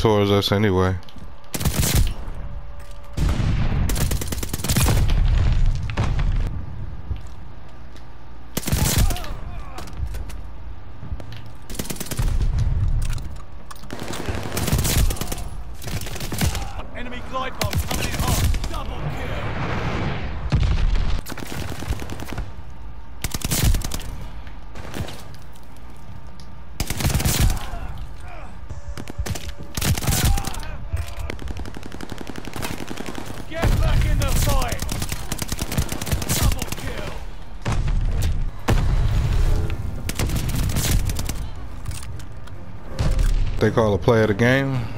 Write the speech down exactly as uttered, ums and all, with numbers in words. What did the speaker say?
towards us anyway. Enemy glide bomb coming in hot. Double kill. Get back in the fight. Double kill. They call a play of the game.